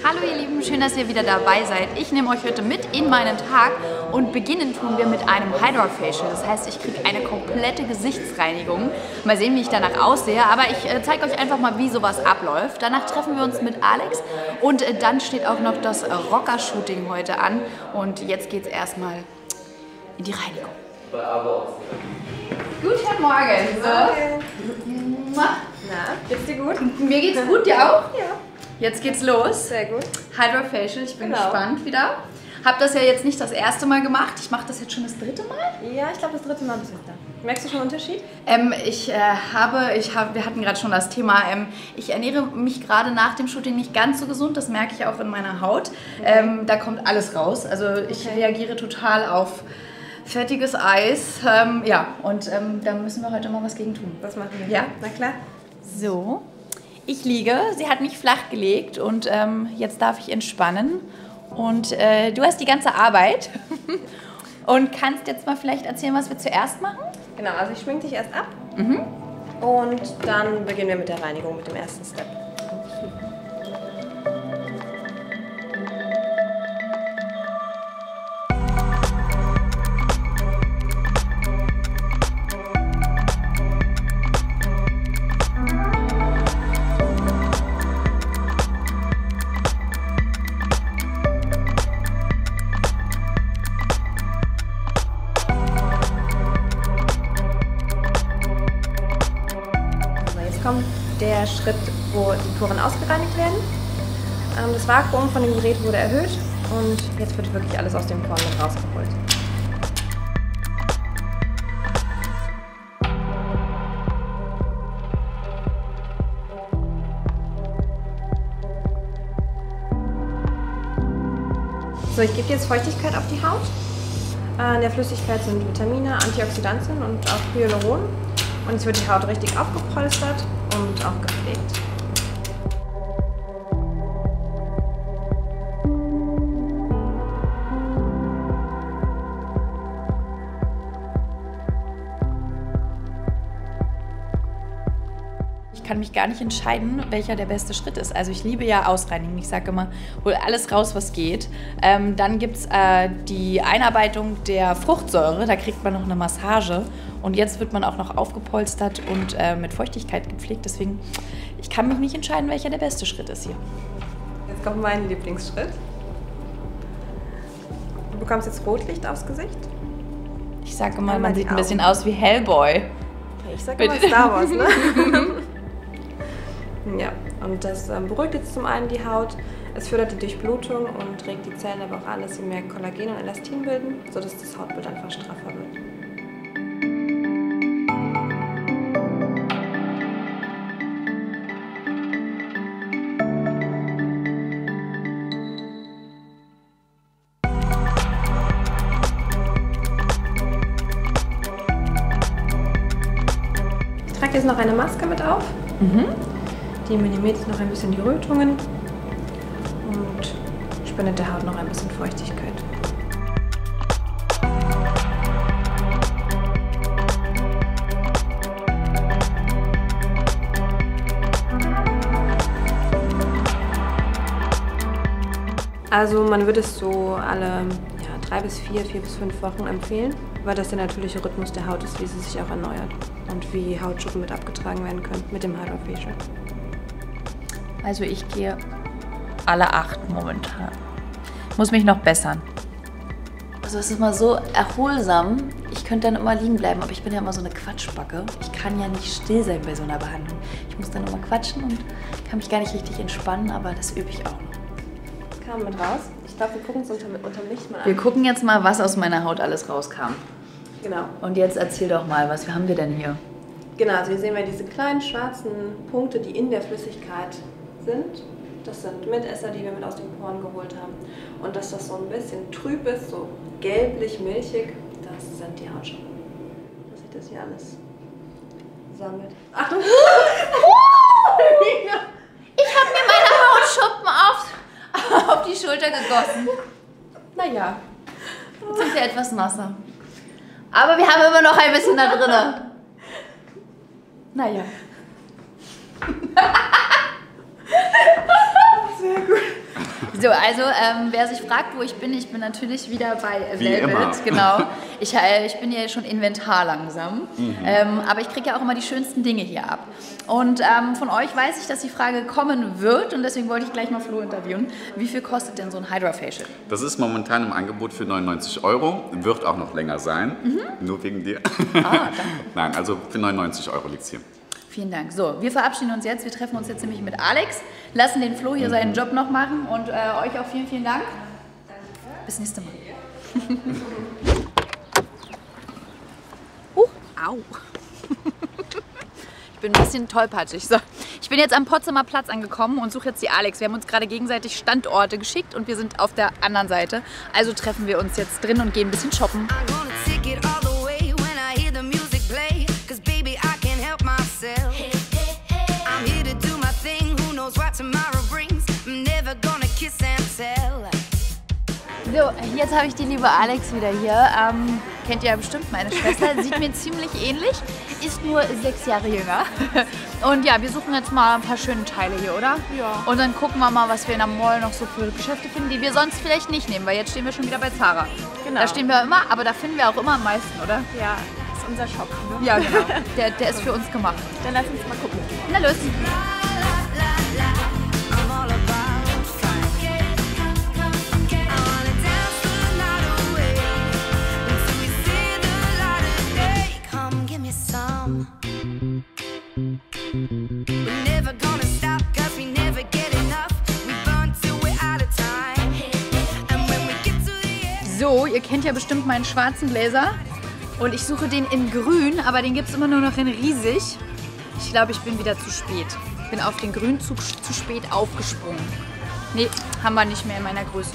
Hallo ihr Lieben, schön, dass ihr wieder dabei seid. Ich nehme euch heute mit in meinen Tag und beginnen tun wir mit einem Hydra Facial. Das heißt, ich kriege eine komplette Gesichtsreinigung. Mal sehen, wie ich danach aussehe, aber ich zeige euch einfach mal, wie sowas abläuft. Danach treffen wir uns mit Alex und dann steht auch noch das Rocker-Shooting heute an. Und jetzt geht es erstmal in die Reinigung. Guten Morgen. So. Na, geht's dir gut? Mir geht's gut, dir auch? Ja. Jetzt geht's los. Sehr gut. Hydra Facial, ich bin Genau. gespannt wieder. Hab das ja jetzt nicht das erste Mal gemacht. Ich mache das jetzt schon das dritte Mal. Ja, ich glaube das dritte Mal bist du da. Merkst du schon einen Unterschied? Wir hatten gerade schon das Thema, ich ernähre mich gerade nach dem Shooting nicht ganz so gesund, das merke ich auch in meiner Haut. Okay. Da kommt alles raus. Also ich reagiere total auf fettiges Eis. Da müssen wir heute mal was gegen tun. Was machen wir? Ja? Na klar. So, ich liege, sie hat mich flach gelegt und jetzt darf ich entspannen. Und du hast die ganze Arbeit und kannst jetzt mal vielleicht erzählen, was wir zuerst machen? Genau, also ich schminke dich erst ab Mhm. und dann beginnen wir mit der Reinigung, mit dem ersten Step. Kommt der Schritt, wo die Poren ausgereinigt werden. Das Vakuum von dem Gerät wurde erhöht und jetzt wird wirklich alles aus den Poren mit rausgeholt. So, ich gebe jetzt Feuchtigkeit auf die Haut. In der Flüssigkeit sind Vitamine, Antioxidantien und auch Hyaluron. Und jetzt wird die Haut richtig aufgepolstert und auch gepflegt. Ich kann mich gar nicht entscheiden, welcher der beste Schritt ist. Also ich liebe ja Ausreinigen. Ich sage immer, hol alles raus, was geht. Dann gibt es die Einarbeitung der Fruchtsäure. Da kriegt man noch eine Massage. Und jetzt wird man auch noch aufgepolstert und mit Feuchtigkeit gepflegt. Deswegen, ich kann mich nicht entscheiden, welcher der beste Schritt ist hier. Jetzt kommt mein Lieblingsschritt. Du bekommst jetzt Rotlicht aufs Gesicht. Ich sage immer, Einmal man die sieht ein bisschen Augen. aus wie Hellboy. Ich sage immer Star Wars, ne? Ja, und das beruhigt jetzt zum einen die Haut, es fördert die Durchblutung und regt die Zellen aber auch an, dass sie mehr Kollagen und Elastin bilden, sodass das Hautbild einfach straffer wird. Ich trage jetzt noch eine Maske mit auf. Die minimiert jetzt noch ein bisschen die Rötungen und spendet der Haut noch ein bisschen Feuchtigkeit. Also man würde es so alle 3 bis 4 bis 5 Wochen empfehlen, weil das der natürliche Rhythmus der Haut ist, wie sie sich auch erneuert und wie Hautschuppen mit abgetragen werden können mit dem Hydra Facial. Also ich gehe alle 8 momentan. Muss mich noch bessern. Also es ist immer so erholsam. Ich könnte dann immer liegen bleiben, aber ich bin ja immer so eine Quatschbacke. Ich kann ja nicht still sein bei so einer Behandlung. Ich muss dann immer quatschen und kann mich gar nicht richtig entspannen, aber das übe ich auch noch. Kam mit raus. Ich glaube, wir gucken es unterm Licht mal an. Wir gucken jetzt mal, was aus meiner Haut alles rauskam. Genau. Und jetzt erzähl doch mal, was haben wir denn hier? Genau, also hier sehen wir diese kleinen schwarzen Punkte, die in der Flüssigkeit sind. Das sind Mitesser, die wir mit aus den Poren geholt haben. Und dass das so ein bisschen trüb ist, so gelblich-milchig, das sind die Hautschuppen. Dass sich das hier alles sammelt. Achtung! Ich habe mir meine Hautschuppen auf die Schulter gegossen. Naja, jetzt sind wir etwas nasser. Aber wir haben immer noch ein bisschen da drin. Naja. Sehr gut. So, also wer sich fragt, wo ich bin natürlich wieder bei Wie Velvet. immer. Genau. Ich bin ja schon Inventar langsam, aber ich kriege ja auch immer die schönsten Dinge hier ab. Und von euch weiß ich, dass die Frage kommen wird und deswegen wollte ich gleich mal Flo interviewen. Wie viel kostet denn so ein Hydra Facial? Das ist momentan im Angebot für 99 €, wird auch noch länger sein, nur wegen dir. Danke. Nein, also für 99 € liegt es hier. Vielen Dank. So, wir verabschieden uns jetzt. Wir treffen uns jetzt nämlich mit Alex, lassen den Flo hier seinen Job noch machen und euch auch vielen, vielen Dank. Bis nächste Mal. Au. Ich bin ein bisschen tollpatschig. So, ich bin jetzt am Potsdamer Platz angekommen und suche jetzt die Alex. Wir haben uns gerade gegenseitig Standorte geschickt und wir sind auf der anderen Seite. Also treffen wir uns jetzt drin und gehen ein bisschen shoppen. So, jetzt habe ich die liebe Alex wieder hier. Kennt ihr ja bestimmt, meine Schwester. Sieht mir ziemlich ähnlich, ist nur 6 Jahre jünger. Und ja, wir suchen jetzt mal ein paar schöne Teile hier, oder? Ja. Und dann gucken wir mal, was wir in der Mall noch so für Geschäfte finden, die wir sonst vielleicht nicht nehmen, weil jetzt stehen wir schon wieder bei Zara. Genau. Da stehen wir immer, aber da finden wir auch immer am meisten, oder? Ja, ist unser Shop. Ne? Ja, genau. Der ist für uns gemacht. Dann lass uns mal gucken. Na los. So, ihr kennt ja bestimmt meinen schwarzen Blazer und ich suche den in grün, aber den gibt es immer nur noch in riesig. Ich glaube, ich bin wieder zu spät. Ich bin auf den Grünzug zu spät aufgesprungen. Nee, haben wir nicht mehr in meiner Größe.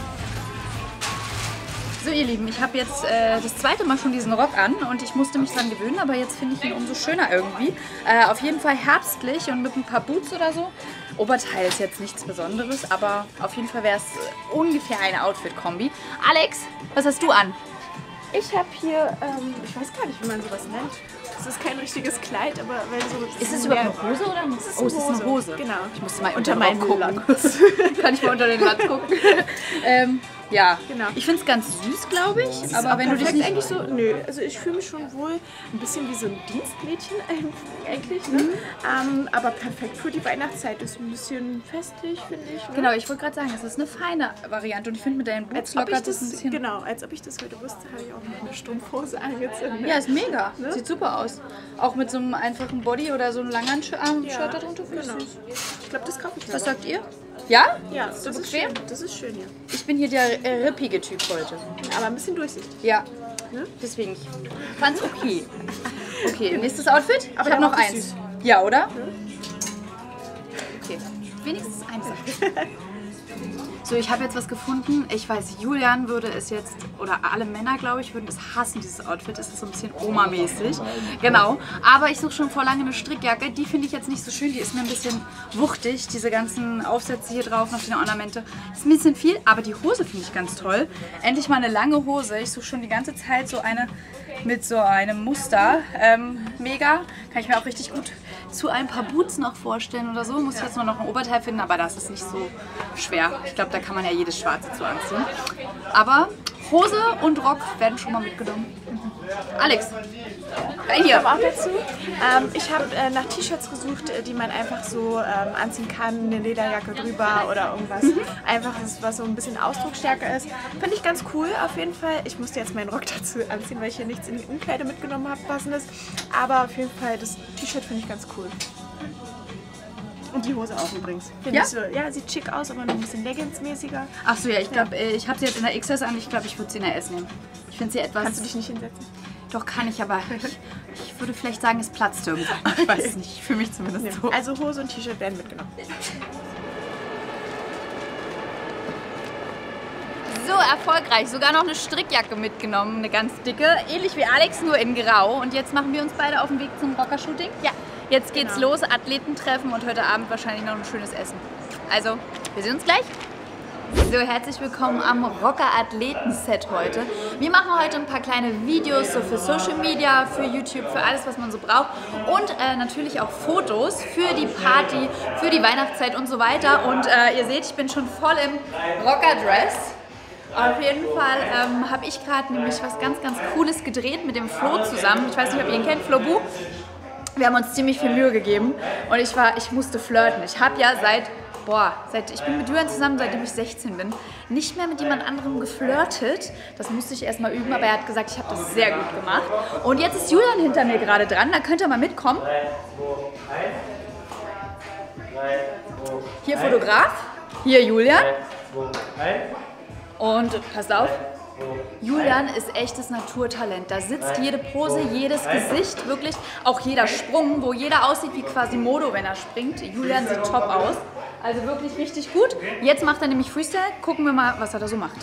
So ihr Lieben, ich habe jetzt das zweite Mal schon diesen Rock an und ich musste mich dran gewöhnen, aber jetzt finde ich ihn umso schöner irgendwie. Auf jeden Fall herbstlich und mit ein paar Boots oder so. Oberteil ist jetzt nichts Besonderes, aber auf jeden Fall wäre es ungefähr eine Outfit-Kombi. Alex, was hast du an? Ich habe hier, ich weiß gar nicht, wie man sowas nennt. Das ist kein richtiges Kleid, aber weil so... Ist es überhaupt eine Hose oder eine Hose? Oh, es ist eine Hose. Genau. Ich musste mal unter den meinen Rock gucken. Latz. Kann ich mal unter den Latz gucken? Ja, Genau. Ich finde es ganz süß, glaube ich. Aber Auch wenn du dich perfekt nicht... eigentlich so, nö, also ich fühle mich schon wohl ein bisschen wie so ein Dienstmädchen eigentlich, ne? Aber perfekt für die Weihnachtszeit, ist ein bisschen festlich, finde ich. Ne? Genau, ich wollte gerade sagen, es ist eine feine Variante und ich finde mit deinen Boots lockert das ein bisschen... Genau, als ob ich das heute wusste, habe ich auch noch eine Strumpfhose angezogen. Ja, ist mega. Ne? Sieht super aus. Auch mit so einem einfachen Body oder so einem langen Shirt darunter. Finde ich Genau. süß. Ich glaube, das kaufe ich mir. Was aber. sagt ihr? Ja? Ja, das ist bequem? schön. Das ist schön, ja. Ich bin hier der rippige Typ heute. Aber ein bisschen durchsichtig. Ja. Ne? Deswegen, ich fand's okay. Okay, nächstes Outfit. Aber Ich habe der noch Rock ist eins. süß. Ja, oder? Okay. Wenigstens eins. So, ich habe jetzt was gefunden. Ich weiß, Julian würde es jetzt, oder alle Männer, glaube ich, würden es hassen, dieses Outfit. Es ist so ein bisschen Oma-mäßig. Genau. Aber ich suche schon vor lange eine Strickjacke. Die finde ich jetzt nicht so schön. Die ist mir ein bisschen wuchtig. Diese ganzen Aufsätze hier drauf, noch die Ornamente. Ist ein bisschen viel, aber die Hose finde ich ganz toll. Endlich mal eine lange Hose. Ich suche schon die ganze Zeit so eine mit so einem Muster. Mega. Kann ich mir auch richtig gut zu ein paar Boots noch vorstellen oder so. Muss ich jetzt nur noch ein Oberteil finden, aber das ist nicht so schwer. Ich glaube, da kann man ja jedes Schwarze zu anziehen. Aber Hose und Rock werden schon mal mitgenommen. Alex, hier. Aber auch dazu, ich habe nach T-Shirts gesucht, die man einfach so anziehen kann, eine Lederjacke drüber oder irgendwas Einfaches, was so ein bisschen ausdrucksstärker ist. Finde ich ganz cool auf jeden Fall. Ich musste jetzt meinen Rock dazu anziehen, weil ich hier nichts in die Umkleide mitgenommen habe, passendes. Aber auf jeden Fall, das T-Shirt finde ich ganz cool. Und die Hose auch übrigens. Finde Ja? ich so, ja, sieht schick aus, aber noch ein bisschen Leggings-mäßiger. Achso, ja, ich glaube, ich habe sie jetzt in der XS an. Ich glaube, ich würde sie in der S nehmen. Ich finde sie etwas... Kannst du dich nicht hinsetzen? Doch, kann ich, aber ich würde vielleicht sagen, es platzt irgendwo. Ich weiß es nicht, für mich zumindest so. Also Hose und T-Shirt werden mitgenommen. So erfolgreich, sogar noch eine Strickjacke mitgenommen, eine ganz dicke, ähnlich wie Alex, nur in grau. Und jetzt machen wir uns beide auf den Weg zum Rocker-Shooting. Ja. Jetzt geht's los, Athletentreffen und heute Abend wahrscheinlich noch ein schönes Essen. Also, wir sehen uns gleich. So, herzlich willkommen am Rocker-Athleten-Set heute. Wir machen heute ein paar kleine Videos so für Social Media, für YouTube, für alles, was man so braucht. Und natürlich auch Fotos für die Party, für die Weihnachtszeit und so weiter. Und ihr seht, ich bin schon voll im Rocker-Dress. Auf jeden Fall habe ich gerade nämlich was ganz, ganz Cooles gedreht mit dem Flo zusammen. Ich weiß nicht, ob ihr ihn kennt, Flo Bu. Wir haben uns ziemlich viel Mühe gegeben und ich musste flirten. Ich habe ja ich bin mit Julian zusammen, seitdem ich 16 bin, nicht mehr mit jemand anderem geflirtet. Das musste ich erstmal üben, aber er hat gesagt, ich habe das sehr gut gemacht. Und jetzt ist Julian hinter mir gerade dran, da könnt ihr mal mitkommen. Hier Fotograf, hier Julian. Und passt auf, Julian ist echtes Naturtalent. Da sitzt jede Pose, jedes Gesicht, wirklich, auch jeder Sprung, wo jeder aussieht wie Quasimodo, wenn er springt. Julian sieht top aus. Also wirklich richtig gut. Jetzt macht er nämlich Freestyle. Gucken wir mal, was er da so macht.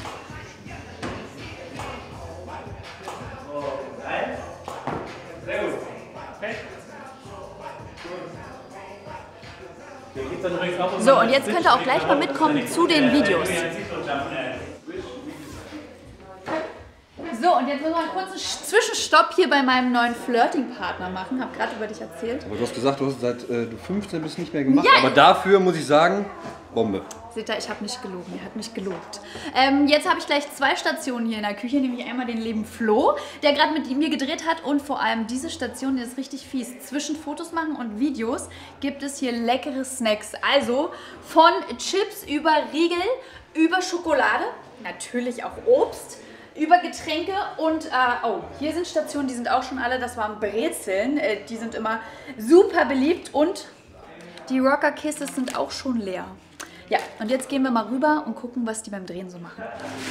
So, und jetzt könnt ihr auch gleich mal mitkommen zu den Videos. So, und jetzt müssen wir einen kurzen Zwischenstopp hier bei meinem neuen Flirting-Partner machen. Hab gerade über dich erzählt. Aber du hast gesagt, du hast seit du 15 bist nicht mehr gemacht. Ja. Aber dafür muss ich sagen, Bombe. Seht ihr, ich habe nicht gelogen, er hat mich gelobt. Jetzt habe ich gleich 2 Stationen hier in der Küche, nämlich einmal den lieben Flo, der gerade mit mir gedreht hat, und vor allem diese Station, die ist richtig fies. Zwischen Fotos machen und Videos gibt es hier leckere Snacks. Also von Chips über Riegel, über Schokolade, natürlich auch Obst, über Getränke und, hier sind Stationen, die sind auch schon alle, das waren Brezeln, die sind immer super beliebt, und die Rocker-Kisses sind auch schon leer. Ja, und jetzt gehen wir mal rüber und gucken, was die beim Drehen so machen.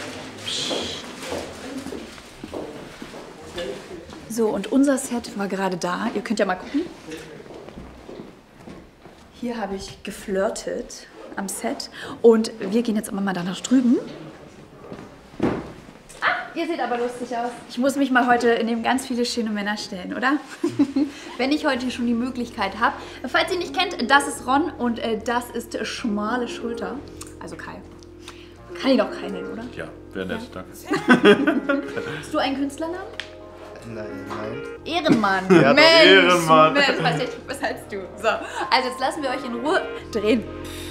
So, und unser Set war gerade da. Ihr könnt ja mal gucken. Hier habe ich geflirtet am Set und wir gehen jetzt immer mal da nach drüben. Ihr seht aber lustig aus. Ich muss mich mal heute neben ganz viele schöne Männer stellen, oder? Wenn ich heute schon die Möglichkeit habe. Falls ihr ihn nicht kennt, das ist Ron und das ist Schmale Schulter. Also Kai. Kann ihn doch Kai nennen, oder? Ja, wäre nett, danke. Hast du einen Künstlernamen? Nein. Ehrenmann. Ja, Mensch, Ehrenmann. Mensch, was echt was als du. So, also jetzt lassen wir euch in Ruhe drehen.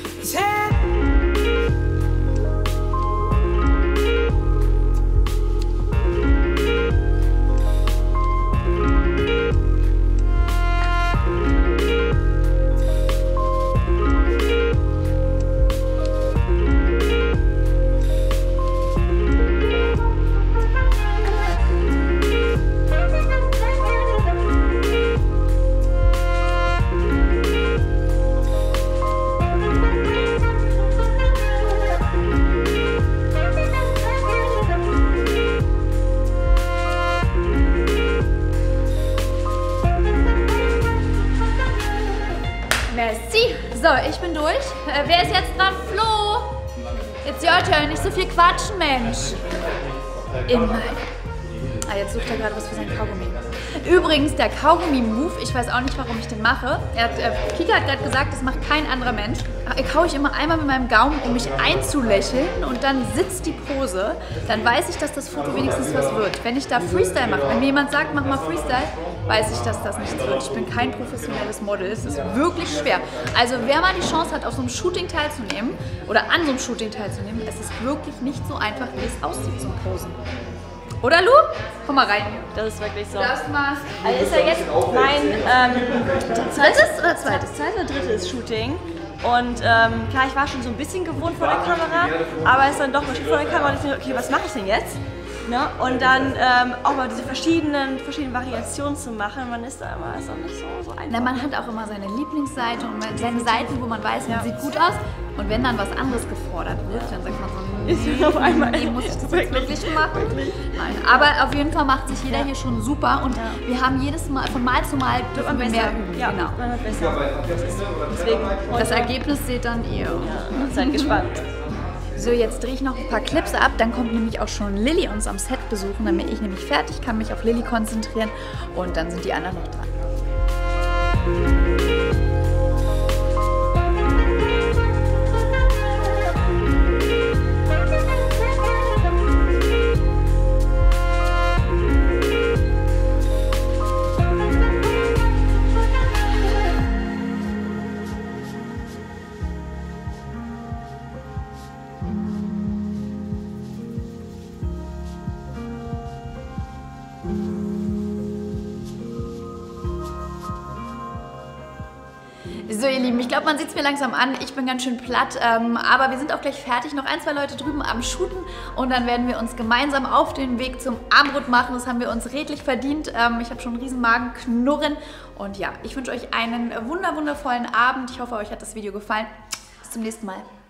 Merci. So, ich bin durch. Wer ist jetzt dran? Flo! Jetzt your turn. Nicht so viel quatschen, Mensch. Immer. Ah, jetzt sucht er gerade was für sein Kaugummi. Übrigens, der Kaugummi-Move, ich weiß auch nicht, warum ich den mache. Kika hat gerade gesagt, das macht kein anderer Mensch. Kaue ich immer einmal mit meinem Gaumen, um mich einzulächeln, und dann sitzt die Pose. Dann weiß ich, dass das Foto wenigstens was wird. Wenn ich da Freestyle mache, wenn mir jemand sagt, mach mal Freestyle, weiß ich, dass das nichts wird. Ich bin kein professionelles Model. Es ist wirklich schwer. Also wer mal die Chance hat, auf so einem Shooting teilzunehmen oder an so einem Shooting teilzunehmen, es ist wirklich nicht so einfach, wie es aussieht zum Posen. Oder Lu? Komm mal rein. Das ist wirklich so. Das mal. Also ist ja jetzt mein Drittes oder zweites? zweites oder drittes Shooting. Und klar, ich war schon so ein bisschen gewohnt vor der Kamera, aber es ist dann doch, man steht vor der Kamera und ich denke, okay, was mache ich denn jetzt? Ne? Und dann auch mal diese verschiedenen Variationen zu machen, man ist da immer, ist auch nicht so einfach. Na, man hat auch immer seine Lieblingsseite und seine Seiten, wo man weiß, man sieht gut aus. Und wenn dann was anderes gefordert wird, dann sagt man so, auf einmal nee, muss ich das jetzt wirklich machen? Nein, aber auf jeden Fall macht sich jeder hier schon super, und wir haben jedes Mal, von Mal zu Mal, dürfen wir mehr üben. Ja, genau. man wird besser. Deswegen Das Ergebnis seht dann ihr. ja, seid gespannt. So, jetzt drehe ich noch ein paar Clips ab, dann kommt nämlich auch schon Lilly uns am Set besuchen, dann bin ich nämlich fertig, kann mich auf Lilly konzentrieren, und dann sind die anderen noch dran. So ihr Lieben, ich glaube, man sieht es mir langsam an, ich bin ganz schön platt, aber wir sind auch gleich fertig. Noch 1, 2 Leute drüben am Shooten und dann werden wir uns gemeinsam auf den Weg zum Armbrot machen. Das haben wir uns redlich verdient. Ich habe schon einen riesen Magenknurren und ja, ich wünsche euch einen wundervollen Abend. Ich hoffe, euch hat das Video gefallen. Bis zum nächsten Mal.